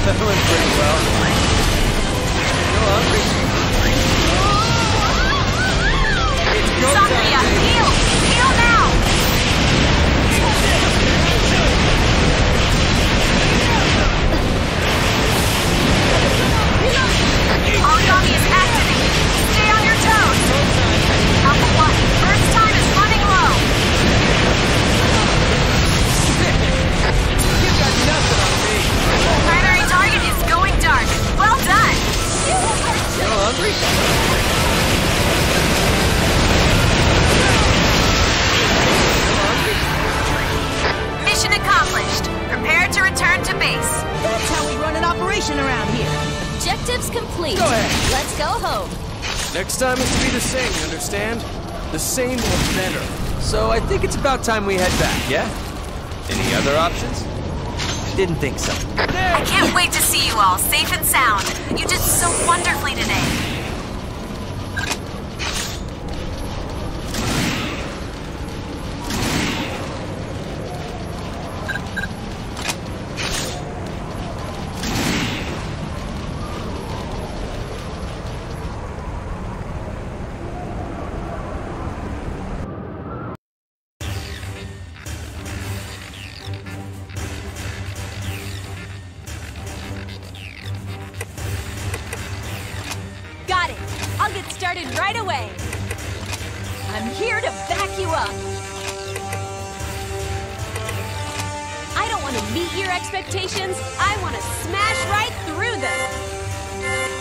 That went pretty well. Still hungry? It's go Sakuya, time, baby. heal! Heal now! Origami is activated. Stay on your toes. Alpha 1, burst time is running low. You got nothing on me. Primary target is going dark. Well done. Still hungry? Mission accomplished. Prepare to return to base. That's how we run an operation around here. Objectives complete. Go ahead. Let's go home. Next time is to be the same, you understand? The same or better. So I think it's about time we head back, yeah? Any other options? Didn't think so. I can't wait to see you all safe and sound. You did so wonderfully today. Got it. I'll get started right away. I'm here to back you up. I don't want to meet your expectations. I want to smash right through them.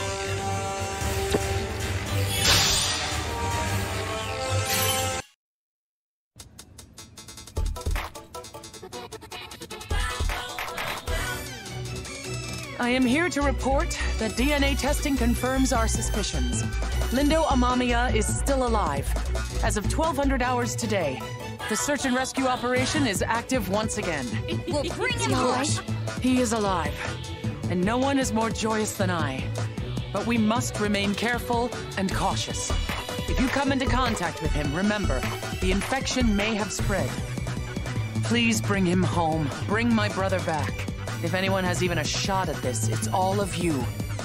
I am here to report that DNA testing confirms our suspicions. Lindo Amamiya is still alive. As of 1200 hours today, the search and rescue operation is active once again. We'll bring him home. He is alive, and no one is more joyous than I. But we must remain careful and cautious. If you come into contact with him, remember, the infection may have spread. Please bring him home. Bring my brother back. If anyone has even a shot at this, it's all of you.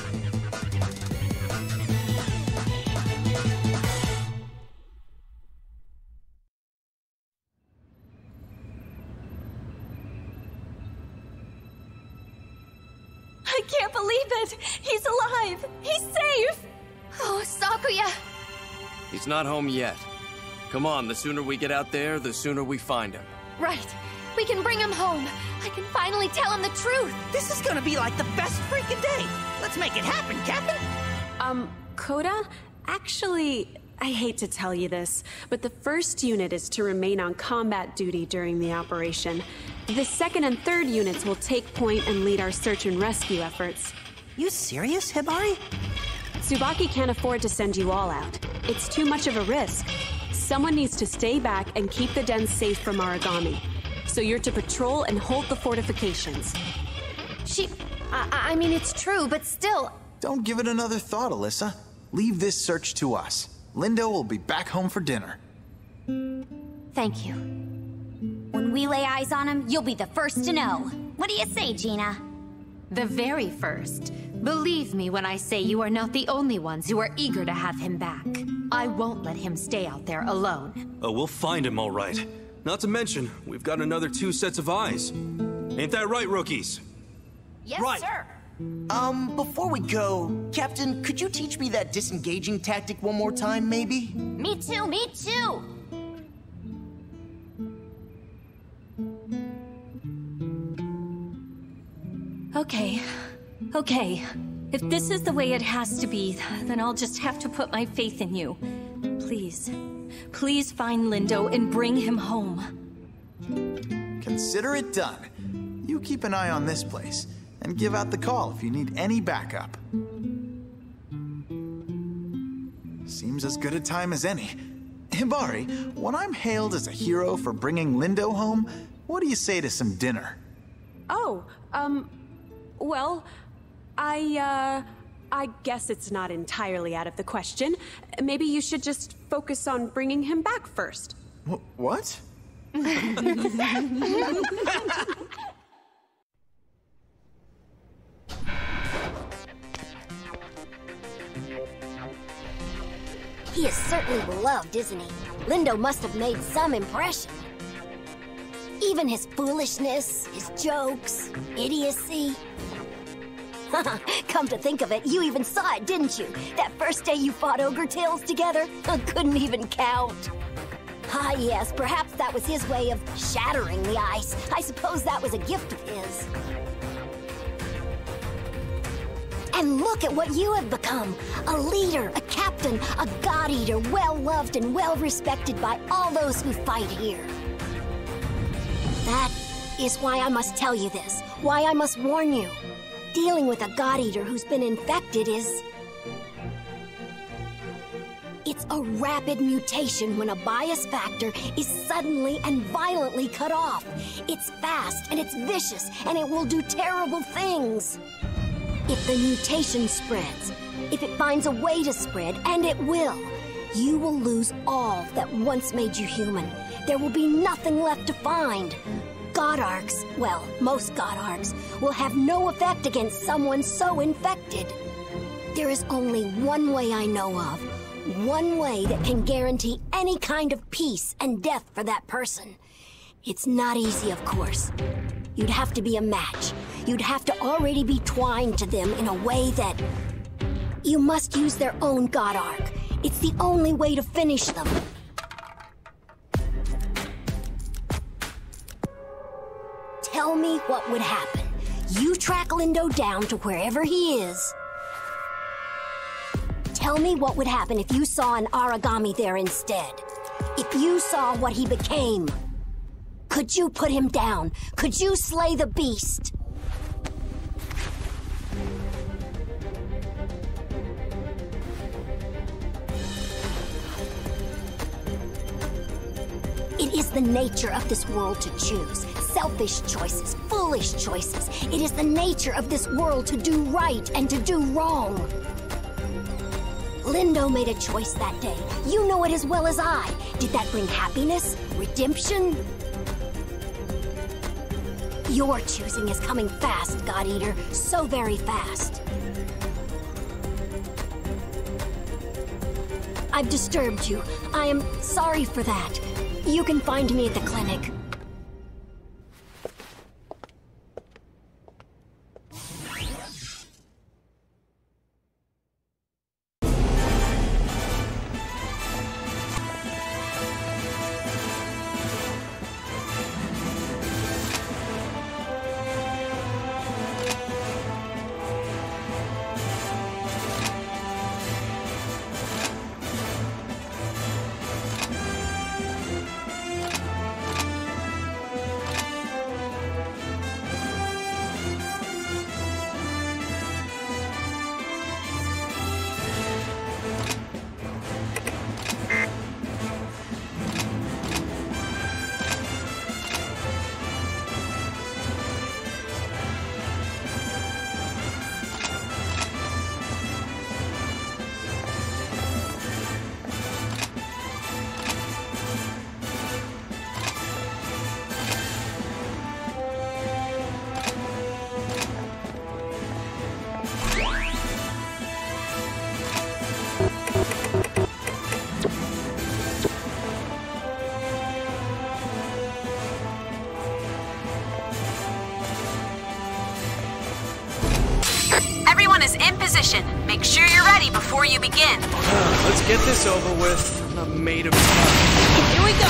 I can't believe it. He's alive. He's safe. Oh, Sakuya. He's not home yet. Come on, the sooner we get out there, the sooner we find him. Right. We can bring him home. I can finally tell him the truth. This is gonna be like the best freaking day. Let's make it happen, Captain. Koda? Actually, I hate to tell you this, but the first unit is to remain on combat duty during the operation. The second and third units will take point and lead our search and rescue efforts. You serious, Hibari? Tsubaki can't afford to send you all out. It's too much of a risk. Someone needs to stay back and keep the den safe from Origami. So you're to patrol and hold the fortifications. I mean, it's true, but still. Don't give it another thought, Alyssa. Leave this search to us. Lindo will be back home for dinner. Thank you. When we lay eyes on him, you'll be the first to know. What do you say, Gina? The very first. Believe me when I say you are not the only ones who are eager to have him back. I won't let him stay out there alone. Oh, we'll find him all right. Not to mention, we've got another 2 sets of eyes. Ain't that right, rookies? Yes, Right. sir. Before we go, Captain, could you teach me that disengaging tactic one more time, maybe? Me too, me too. Okay. If this is the way it has to be, then I'll just have to put my faith in you. Please find Lindo and bring him home. Consider it done. You keep an eye on this place, and give out the call if you need any backup. Seems as good a time as any. Hibari, when I'm hailed as a hero for bringing Lindo home, what do you say to some dinner? Well, I guess it's not entirely out of the question. Maybe you should just focus on bringing him back first. What? He is certainly beloved, isn't he? Lindo must have made some impression. Even his foolishness, his jokes, idiocy. Come to think of it, you even saw it, didn't you? That first day you fought Ogre Tails together? I couldn't even count. Ah, yes, perhaps that was his way of shattering the ice. I suppose that was a gift of his. And look at what you have become. A leader, a captain, a god-eater, well-loved and well-respected by all those who fight here. That is why I must tell you this, why I must warn you. Dealing with a god-eater who's been infected is... It's a rapid mutation when a bias factor is suddenly and violently cut off. It's fast and it's vicious and it will do terrible things. If the mutation spreads, if it finds a way to spread, and it will lose all that once made you human. There will be nothing left to find. God Arcs, well, most God Arcs, will have no effect against someone so infected. There is only one way I know of. One way that can guarantee any kind of peace and death for that person. It's not easy, of course. You'd have to be a match. You'd have to already be twined to them in a way that... You must use their own God Arc. It's the only way to finish them. Tell me what would happen. You track Lindo down to wherever he is. Tell me what would happen if you saw an Aragami there instead. If you saw what he became. Could you put him down? Could you slay the beast? It is the nature of this world to choose. Selfish choices, foolish choices. It is the nature of this world to do right and to do wrong. Lindo made a choice that day. You know it as well as I. Did that bring happiness? Redemption? Your choosing is coming fast, God Eater. So very fast. I've disturbed you. I am sorry for that. You can find me at the clinic. In position. Make sure you're ready before you begin. Let's get this over with. I'm not made of stuff. Here we go.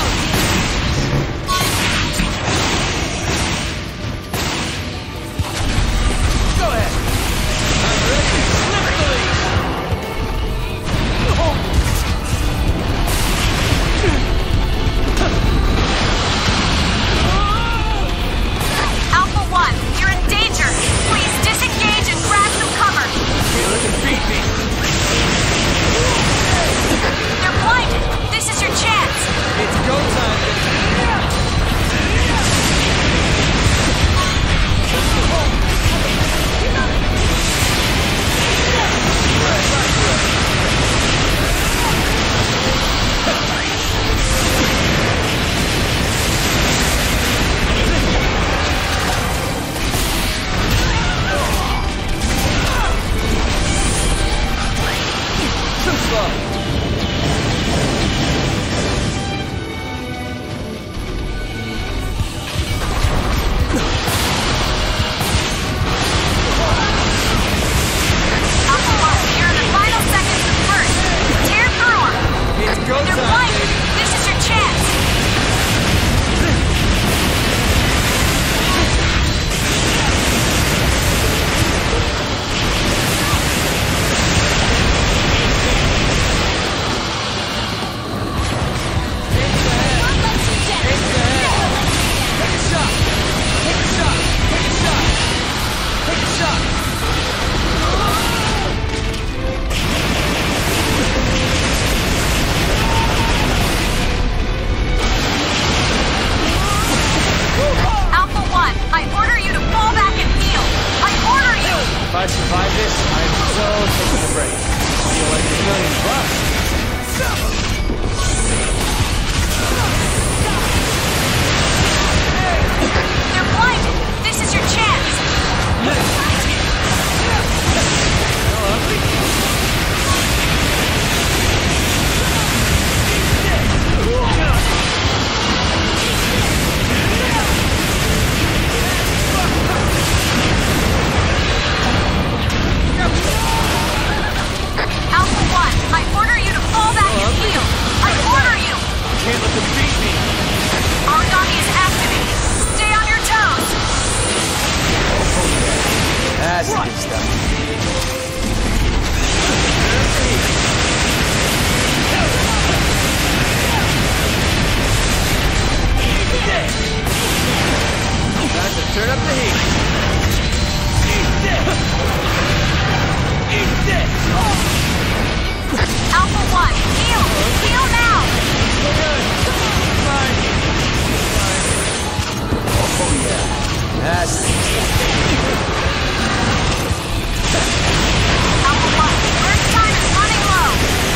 Go ahead. I'm ready. Lift the lead. Alpha 1, you're in danger. Please disengage and grab some cover. They're blinded. This is your chance. It's go time. Time to turn up the heat. Alpha 1, heal! Heal now! Oh yeah. That's Alpha 1, first time is running low.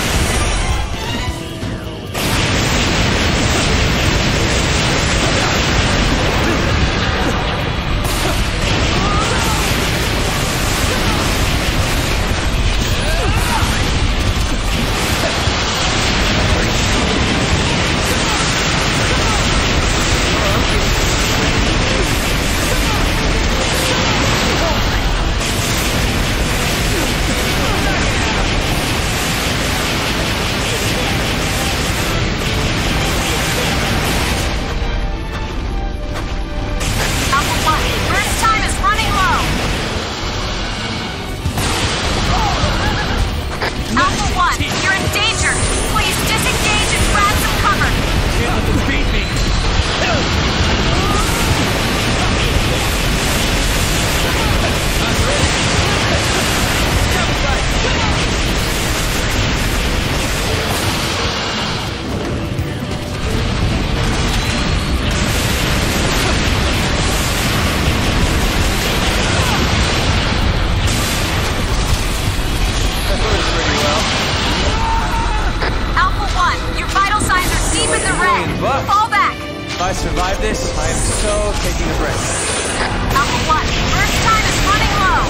If I survive this, I am so taking a break. Alpha 1, first time is running low.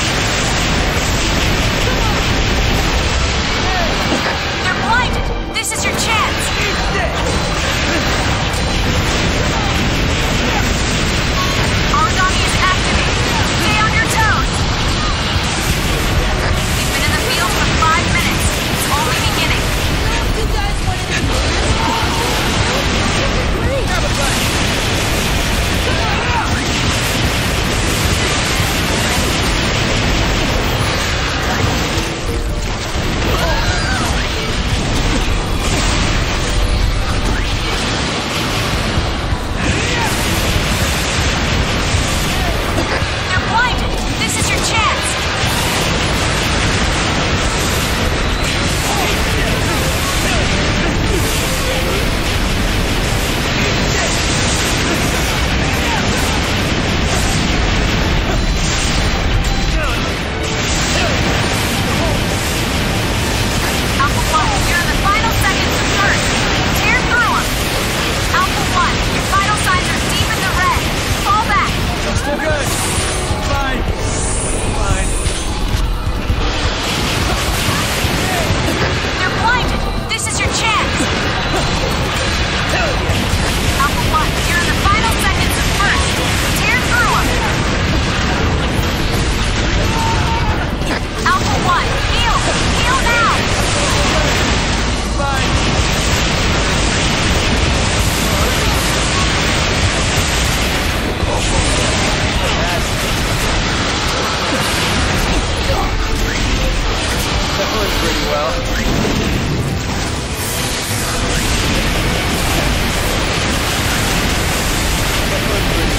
They're blinded. This is your chance. Origami is activated. Stay on your toes. You've been in the field for 5 minutes. It's only beginning. You guys wanted to They're blinded. This is your chance. Alpha 1, you're in the final seconds of first. Tear through them. Alpha 1, your vital signs are deep in the red. Fall back. I'm still good. Fine. Fine. They're blinded. This is your chance. Alpha 1, you're in the final seconds of first. Tear through them. Alpha 1, heal. Heal now. Fine. That worked pretty well. That worked pretty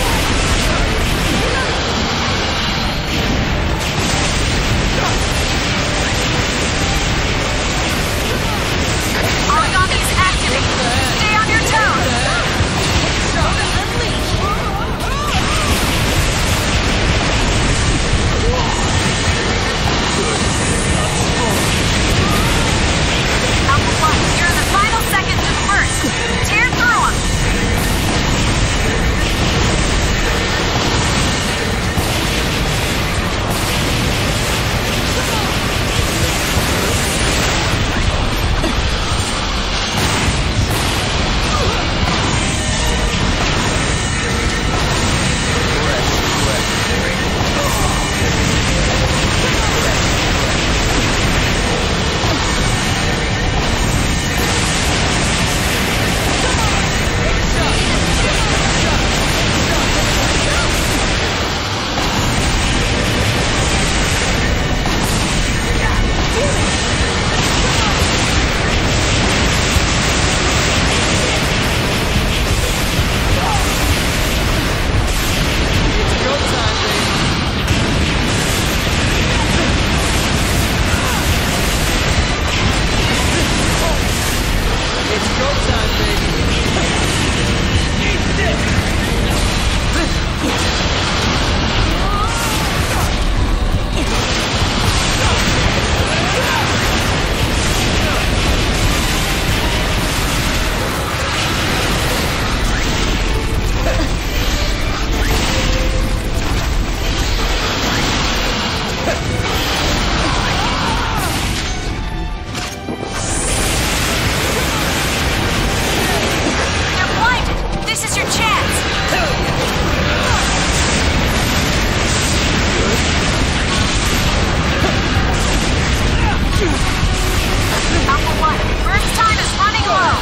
Origami is activated. Stay on your toes. They're blinded! This is your chance! Alpha 1, burst time is running low!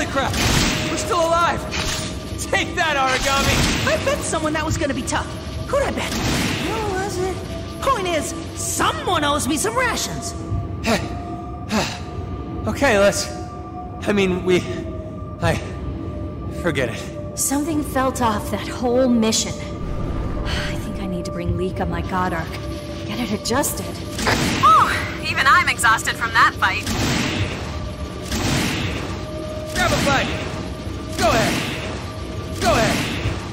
Holy crap! We're still alive! Take that, Origami! I bet someone that was gonna be tough. Who'd I bet? Who was it? Point is, someone owes me some rations. Okay, forget it. Something felt off that whole mission. I think I need to bring Lika my god arc. Get it adjusted. Oh, even I'm exhausted from that fight. Grab a bite! Go ahead! Go ahead!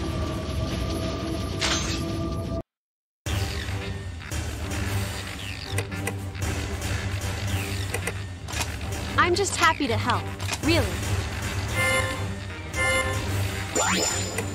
I'm just happy to help. Really.